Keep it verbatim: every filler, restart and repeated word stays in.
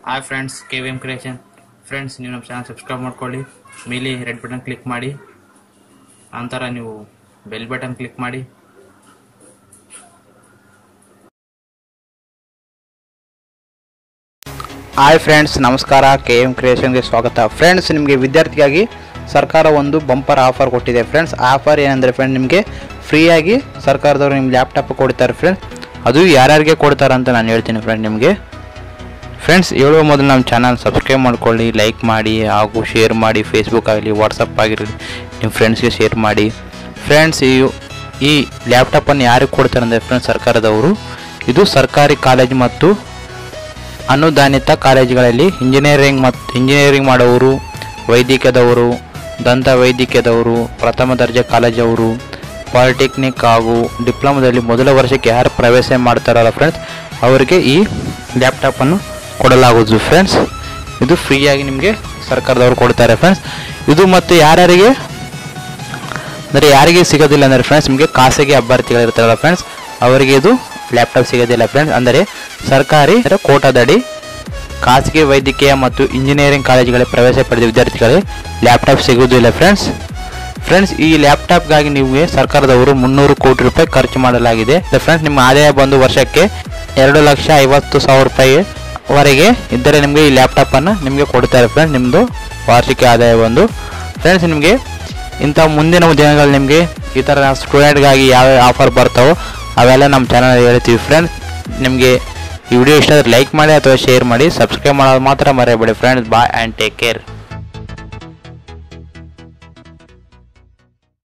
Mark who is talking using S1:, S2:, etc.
S1: Hi friends, K V M creation friends. ನೀವು ನಮ್ಮ channel subscribe ಮಾಡ್ಕೊಳ್ಳಿ, ಮೇಲೆ ರೆಡ್ ಬಟನ್ ಕ್ಲಿಕ್ ಮಾಡಿ, ನಂತರ ನೀವು ಬೆಲ್ ಬಟನ್ ಕ್ಲಿಕ್ ಮಾಡಿ.
S2: ಹಾಯ್ ಫ್ರೆಂಡ್ಸ್, ನಮಸ್ಕಾರ. ಕೆ ಎಂ ಕ್ರಿಯೇಷನ್ಗೆ ಸ್ವಾಗತ. ಫ್ರೆಂಡ್ಸ್, ನಿಮಗೆ ವಿದ್ಯಾರ್ಥಿಗಾಗಿ ಸರ್ಕಾರ ಒಂದು ಬಂಪರ್ ಆಫರ್ ಕೊಟ್ಟಿದೆ ಫ್ರೆಂಡ್ಸ್. ಆಫರ್ ಏನಂದರೆ ಫ್ರೆಂಡ್, ನಿಮಗೆ ಫ್ರೀಯಾಗಿ ಸರ್ಕಾರದವರು ನಿಮ್ಮ ಲ್ಯಾಪ್ಟಾಪ್ ಕೊಡ್ತಾರೆ ಫ್ರೆಂಡ್ಸ್. ಅದು ಯಾರ್ಯಾರಿಗೆ ಕೊಡ್ತಾರೆ ಅಂತ ನಾನು ಹೇಳ್ತೀನಿ ಫ್ರೆಂಡ್ ನಿಮಗೆ. ಫ್ರೆಂಡ್ಸ್, ಹೇಳುವ ಮೊದಲು ನಮ್ಮ ಚಾನಲ್ ಸಬ್ಸ್ಕ್ರೈಬ್ ಮಾಡ್ಕೊಳ್ಳಿ, ಲೈಕ್ ಮಾಡಿ ಹಾಗೂ ಶೇರ್ ಮಾಡಿ. ಫೇಸ್ಬುಕ್ ಆಗಲಿ, ವಾಟ್ಸಪ್ ಆಗಿರಲಿ, ನಿಮ್ಮ ಫ್ರೆಂಡ್ಸ್ಗೆ ಶೇರ್ ಮಾಡಿ. ಫ್ರೆಂಡ್ಸ್, ಈ ಈ ಲ್ಯಾಪ್ಟಾಪನ್ನು ಯಾರಿಗೆ ಕೊಡ್ತಾರೆ ಅಂದರೆ ಫ್ರೆಂಡ್ಸ್, ಸರ್ಕಾರದವರು. ಇದು ಸರ್ಕಾರಿ ಕಾಲೇಜು ಮತ್ತು ಅನುದಾನಿತ ಕಾಲೇಜುಗಳಲ್ಲಿ ಇಂಜಿನಿಯರಿಂಗ್ ಮತ್ತು ಇಂಜಿನಿಯರಿಂಗ್ ಮಾಡೋರು, ವೈದ್ಯಕೀಯದವರು, ದಂತ ವೈದ್ಯಕೀಯದವರು, ಪ್ರಥಮ ದರ್ಜೆ ಕಾಲೇಜವರು, ಪಾಲಿಟೆಕ್ನಿಕ್ ಹಾಗೂ ಡಿಪ್ಲೊಮಾದಲ್ಲಿ ಮೊದಲ ವರ್ಷಕ್ಕೆ ಯಾರು ಪ್ರವೇಶ ಮಾಡ್ತಾರಲ್ಲ ಫ್ರೆಂಡ್ಸ್, ಅವರಿಗೆ ಈ ಲ್ಯಾಪ್ಟಾಪನ್ನು ಕೊಡಲಾಗುವುದು ಫ್ರೆಂಡ್ಸ್. ಇದು ಫ್ರೀಯಾಗಿ ನಿಮಗೆ ಸರ್ಕಾರದವರು ಕೊಡ್ತಾರೆ ಫ್ರೆಂಡ್ಸ್. ಇದು ಮತ್ತು ಯಾರ್ಯಾರಿಗೆ ಅಂದರೆ ಯಾರಿಗೆ ಸಿಗೋದಿಲ್ಲ ಅಂದರೆ ಫ್ರೆಂಡ್ಸ್, ನಿಮಗೆ ಖಾಸಗಿ ಅಭ್ಯರ್ಥಿಗಳಿರ್ತಾರಲ್ಲ ಫ್ರೆಂಡ್ಸ್, ಅವರಿಗೆ ಇದು ಲ್ಯಾಪ್ಟಾಪ್ ಸಿಗೋದಿಲ್ಲ ಫ್ರೆಂಡ್ಸ್. ಅಂದರೆ ಸರ್ಕಾರಿ ಕೋಟಾದಡಿ ಖಾಸಗಿ ವೈದ್ಯಕೀಯ ಮತ್ತು ಇಂಜಿನಿಯರಿಂಗ್ ಕಾಲೇಜುಗಳಿಗೆ ಪ್ರವೇಶ ಪಡೆದ ವಿದ್ಯಾರ್ಥಿಗಳಿಗೆ ಲ್ಯಾಪ್ಟಾಪ್ ಸಿಗುವುದಿಲ್ಲ ಫ್ರೆಂಡ್ಸ್. ಫ್ರೆಂಡ್ಸ್, ಈ ಲ್ಯಾಪ್ಟಾಪ್ಗಾಗಿ ನಿಮಗೆ ಸರ್ಕಾರದವರು ಮುನ್ನೂರು ಕೋಟಿ ರೂಪಾಯಿ ಖರ್ಚು ಮಾಡಲಾಗಿದೆ ಫ್ರೆಂಡ್ಸ್. ನಿಮ್ಮ ಆದಾಯ ಬಂದು ವರ್ಷಕ್ಕೆ ಎರಡು ಲಕ್ಷ ಐವತ್ತು ಸಾವಿರ ರೂಪಾಯಿ ವರೆಗೆ ಇದ್ದರೆ ನಿಮಗೆ ಈ ಲ್ಯಾಪ್ಟಾಪನ್ನು ನಿಮಗೆ ಕೊಡ್ತಾರೆ ಫ್ರೆಂಡ್ಸ್. ನಿಮ್ಮದು ವಾರ್ಷಿಕ ಆದಾಯ ಬಂದು ಫ್ರೆಂಡ್ಸ್. ನಿಮಗೆ ಇಂಥ ಮುಂದಿನ ದಿನಗಳು ನಿಮಗೆ ಈ ಥರ ಸ್ಟೂಡೆಂಟ್ಗಾಗಿ ಯಾವ ಆಫರ್ ಬರ್ತಾವೋ ಅವೆಲ್ಲ ನಮ್ಮ ಚಾನಲ್ ಹೇಳ್ತೀವಿ ಫ್ರೆಂಡ್ಸ್. ನಿಮಗೆ ಈ ವಿಡಿಯೋ ಇಷ್ಟ ಆದರೆ ಲೈಕ್ ಮಾಡಿ ಅಥವಾ ಶೇರ್ ಮಾಡಿ. ಸಬ್ಸ್ಕ್ರೈಬ್ ಮಾಡೋದು ಮಾತ್ರ ಮರೆಯಬೇಡಿ friends. Bye and take care.